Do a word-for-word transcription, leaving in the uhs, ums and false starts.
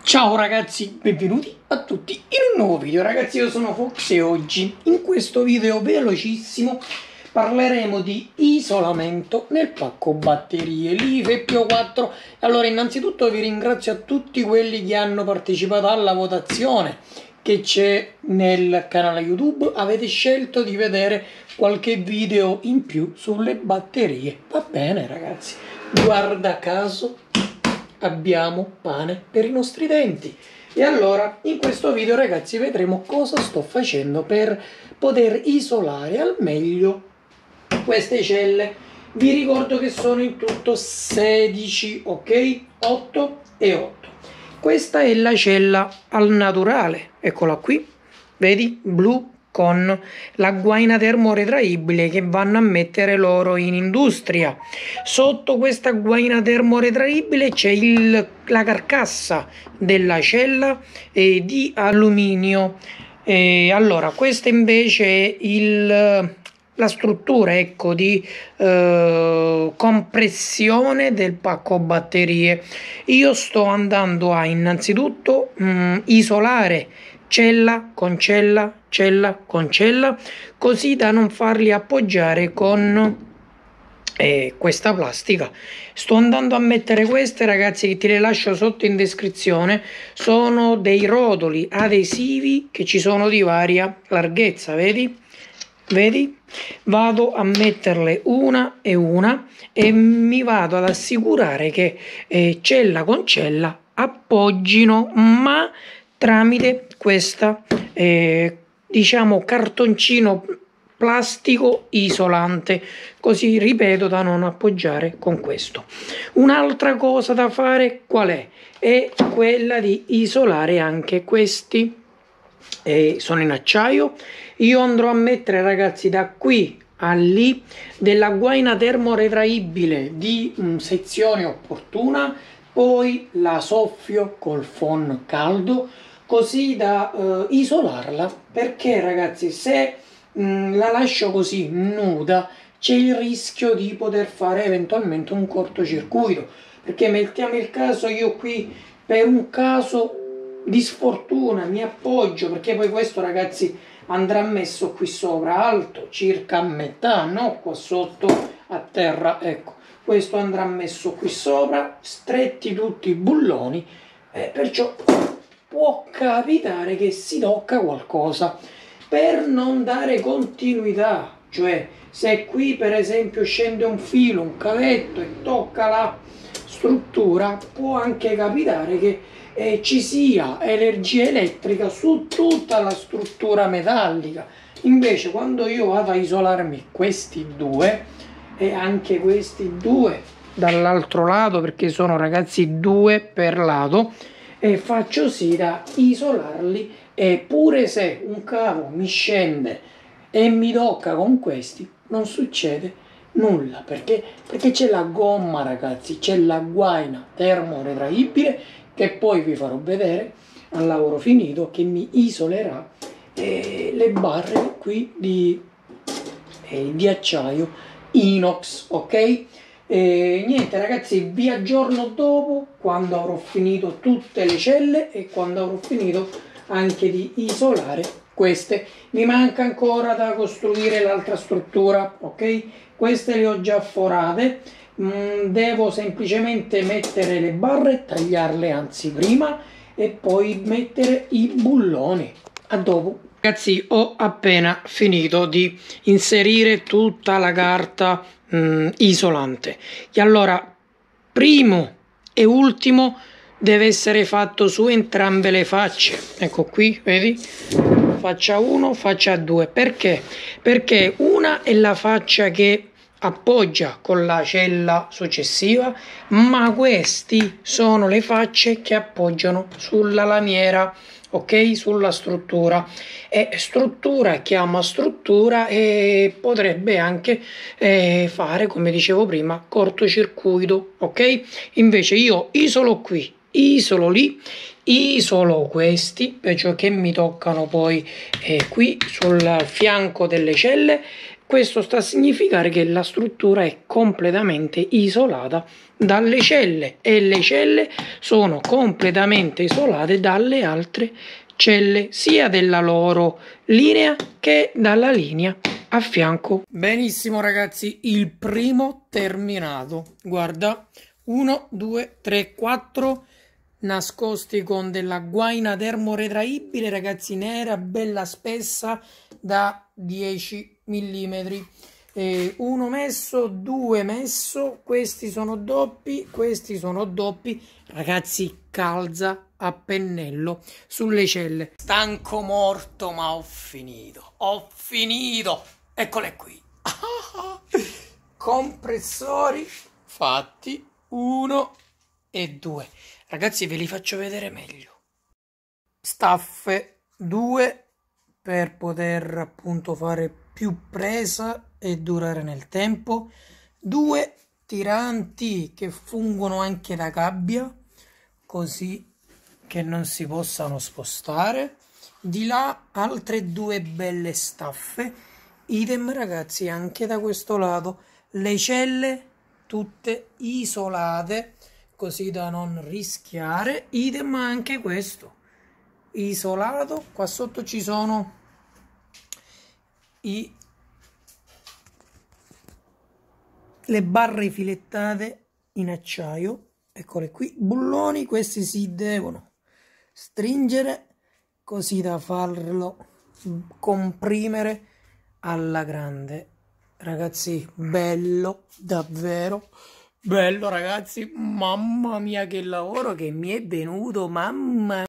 Ciao ragazzi, benvenuti a tutti in un nuovo video. Ragazzi, io sono Fox e oggi in questo video velocissimo parleremo di isolamento nel pacco batterie Life P O quattro. Allora, innanzitutto vi ringrazio a tutti quelli che hanno partecipato alla votazione che c'è nel canale YouTube. Avete scelto di vedere qualche video in più sulle batterie. Va bene ragazzi, guarda caso abbiamo pane per i nostri denti. E allora in questo video ragazzi vedremo cosa sto facendo per poter isolare al meglio queste celle. Vi ricordo che sono in tutto sedici, ok? otto e otto. Questa è la cella al naturale, eccola qui, vedi, blu, con la guaina termoretraibile che vanno a mettere loro in industria. Sotto questa guaina termoretraibile c'è la carcassa della cella eh, di alluminio. Eh, allora questa invece è il, la struttura, ecco, di eh, compressione del pacco batterie. Io sto andando a innanzitutto mh, isolare cella con cella, cella con cella, così da non farli appoggiare con eh, questa plastica. Sto andando a mettere queste, ragazzi, che ti le lascio sotto in descrizione. Sono dei rotoli adesivi che ci sono di varia larghezza, vedi? Vedi? Vado a metterle una e una e mi vado ad assicurare che eh, cella con cella appoggino, ma tramite questa eh, diciamo cartoncino plastico isolante, così ripeto da non appoggiare con questo. Un'altra cosa da fare qual è? È quella di isolare anche questi, eh, sono in acciaio. Io andrò a mettere, ragazzi, da qui a lì della guaina termoretraibile di mh, sezione opportuna, poi la soffio col phon caldo così da eh, isolarla, perché ragazzi se mh, la lascio così nuda c'è il rischio di poter fare eventualmente un cortocircuito, perché mettiamo il caso io qui per un caso di sfortuna mi appoggio, perché poi questo ragazzi andrà messo qui sopra alto circa a metà, no? Qua sotto a terra, ecco, questo andrà messo qui sopra, stretti tutti i bulloni, eh, perciò può capitare che si tocca qualcosa. Per non dare continuità, cioè se qui per esempio scende un filo, un cavetto e tocca la struttura, può anche capitare che eh, ci sia energia elettrica su tutta la struttura metallica. Invece quando io vado a isolarmi questi due e anche questi due dall'altro lato, perché sono ragazzi due per lato, e faccio sì da isolarli, e pure se un cavo mi scende e mi tocca con questi non succede nulla, perché perché c'è la gomma, ragazzi, c'è la guaina termoretraibile che poi vi farò vedere al lavoro finito, che mi isolerà eh, le barre qui di, eh, di acciaio inox, ok? E niente ragazzi, vi aggiorno dopo quando avrò finito tutte le celle e quando avrò finito anche di isolare queste. Mi manca ancora da costruire l'altra struttura, ok? Queste le ho già forate, mm, devo semplicemente mettere le barre, tagliarle anzi prima, e poi mettere i bulloni. A dopo. Ragazzi, ho appena finito di inserire tutta la carta mh, isolante, e allora primo e ultimo deve essere fatto su entrambe le facce. Ecco qui, vedi? Faccia uno, faccia due. Perché? Perché una è la faccia che appoggia con la cella successiva, ma questi sono le facce che appoggiano sulla lamiera, ok, sulla struttura. E struttura chiama struttura e potrebbe anche eh, fare, come dicevo prima, cortocircuito, ok? Invece io isolo qui, isolo lì, isolo questi, perciò che mi toccano poi eh, qui sul fianco delle celle, Questo sta a significare che la struttura è completamente isolata dalle celle e le celle sono completamente isolate dalle altre celle, sia della loro linea che dalla linea a fianco. Benissimo ragazzi, il primo terminato. Guarda, uno, due, tre, quattro nascosti con della guaina termoretraibile, ragazzi, nera, bella spessa, da dieci millimetri. Eh, uno messo, due messo, questi sono doppi, questi sono doppi, ragazzi, calza a pennello sulle celle. Stanco morto, ma ho finito, ho finito, eccole qui. Compressori fatti, uno e due, ragazzi, ve li faccio vedere meglio. Staffe due per poter appunto fare più presa e durare nel tempo, due tiranti che fungono anche da gabbia, così che non si possano spostare, di là altre due belle staffe, idem ragazzi anche da questo lato, le celle tutte isolate così da non rischiare, idem anche questo isolato. Qua sotto ci sono i le barre filettate in acciaio, eccole qui, bulloni, questi si devono stringere così da farlo comprimere alla grande. Ragazzi, bello, davvero bello ragazzi, mamma mia che lavoro che mi è venuto, mamma